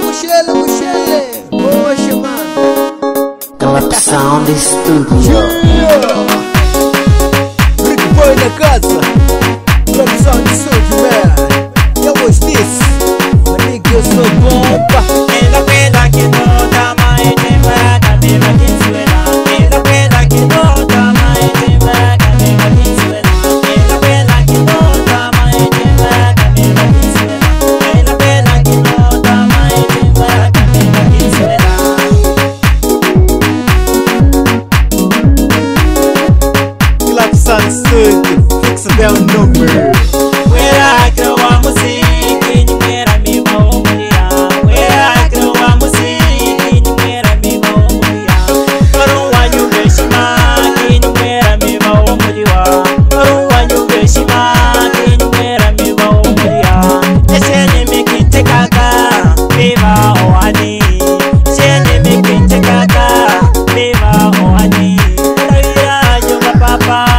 Mushele, poxa, mano. Calape Sound Studio. Rick Boy na casa. Calape Sound Studio, man. Eu gostei disso. Amigo, eu sou bomba. Ela pena que toda mãe tem vaca, mesmo que suena. Ela pena que toda mãe tem vaca, mesmo que suena. Ela pena que toda mãe tem vaca, mesmo que suena. Ela pena que toda mãe tem vaca, mesmo que suena. Calape Sound Studio, fixa bem o número. Wera que eu amo sim, que não era me mal mulher. Wera que eu amo sim, que não era me mal mulher. Para um anjo vexima, que não era me mal mulher. Para um anjo vexima, que não era me mal mulher. Esse nem que te caga, viva o ani. Esse nem que te caga, viva o ani. Para ir a papa.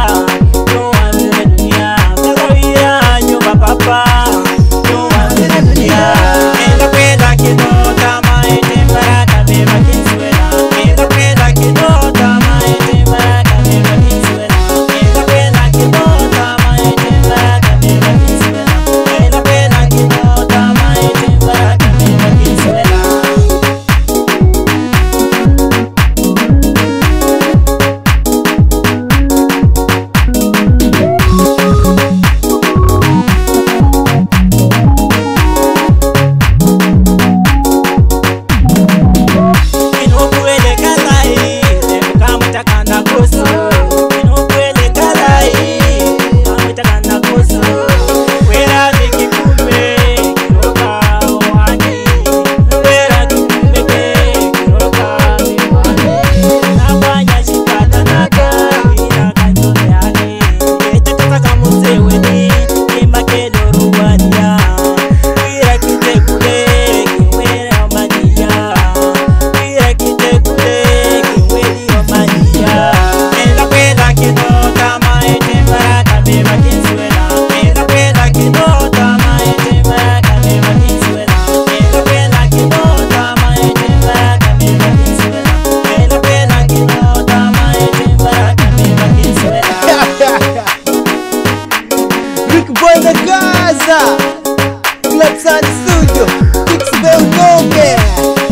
Boy na casa, Calape Sound Studio, fixa bem o nome.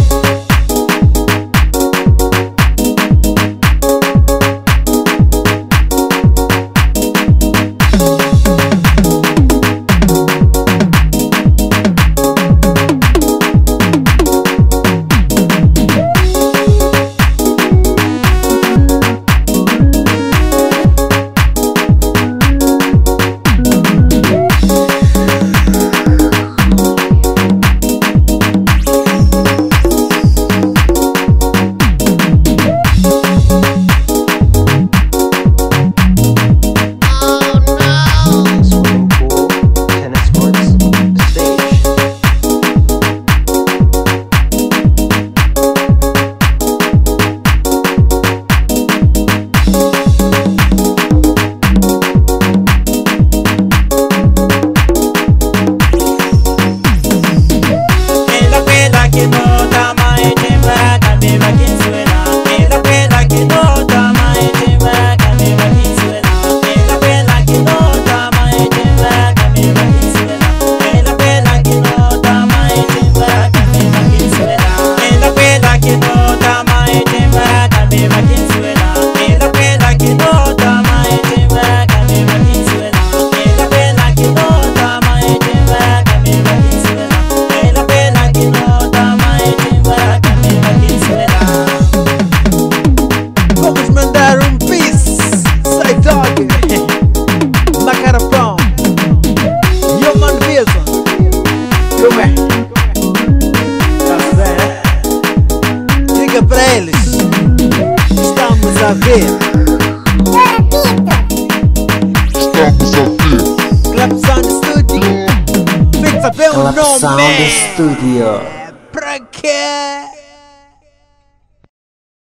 Diga pra eles, estamos a ver. Estamos a ver. Calape Sound Studio, fixa bem o Calape nome. Sound Studio. Pra quê?